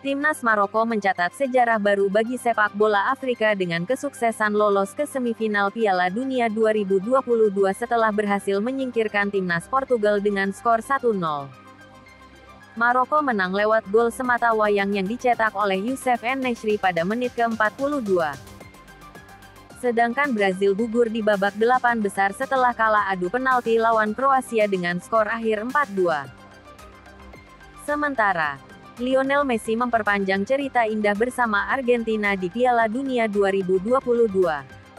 Timnas Maroko mencatat sejarah baru bagi sepak bola Afrika dengan kesuksesan lolos ke semifinal Piala Dunia 2022 setelah berhasil menyingkirkan timnas Portugal dengan skor 1-0. Maroko menang lewat gol semata wayang yang dicetak oleh Youssef En-Nesyri pada menit ke-42. Sedangkan Brazil gugur di babak 8 besar setelah kalah adu penalti lawan Kroasia dengan skor akhir 4-2. Sementara Lionel Messi memperpanjang cerita indah bersama Argentina di Piala Dunia 2022.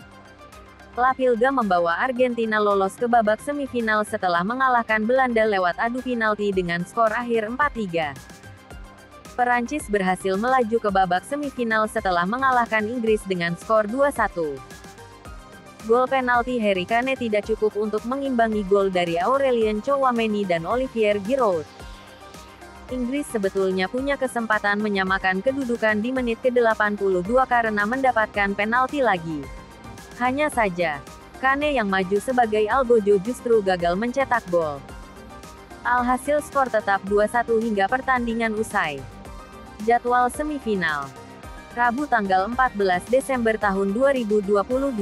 Lapilga membawa Argentina lolos ke babak semifinal setelah mengalahkan Belanda lewat adu penalti dengan skor akhir 4-3. Perancis berhasil melaju ke babak semifinal setelah mengalahkan Inggris dengan skor 2-1. Gol penalti Harry Kane tidak cukup untuk mengimbangi gol dari Aurelien Tchouameni dan Olivier Giroud. Inggris sebetulnya punya kesempatan menyamakan kedudukan di menit ke-82 karena mendapatkan penalti lagi. Hanya saja, Kane yang maju sebagai algojo justru gagal mencetak gol. Alhasil skor tetap 2-1 hingga pertandingan usai. Jadwal semifinal. Rabu tanggal 14 Desember tahun 2022.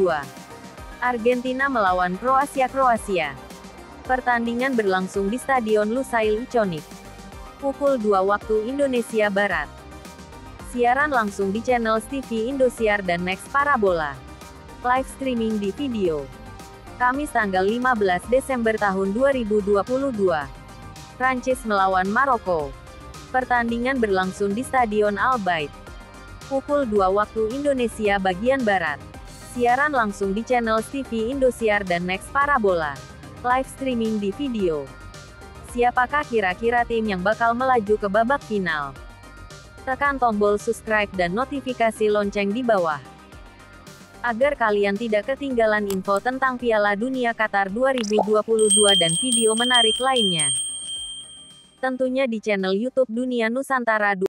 Argentina melawan Kroasia. Pertandingan berlangsung di Stadion Lusail Iconic. Pukul 2 waktu Indonesia Barat. Siaran langsung di channel TV Indosiar dan Next Parabola. Live streaming di video. Kamis tanggal 15 Desember tahun 2022. Prancis melawan Maroko. Pertandingan berlangsung di Stadion Al Bayt. Pukul 2 waktu Indonesia bagian Barat. Siaran langsung di channel TV Indosiar dan Next Parabola. Live streaming di video. Siapakah kira-kira tim yang bakal melaju ke babak final? Tekan tombol subscribe dan notifikasi lonceng di bawah. Agar kalian tidak ketinggalan info tentang Piala Dunia Qatar 2022 dan video menarik lainnya. Tentunya di channel YouTube Dunia Nusantara.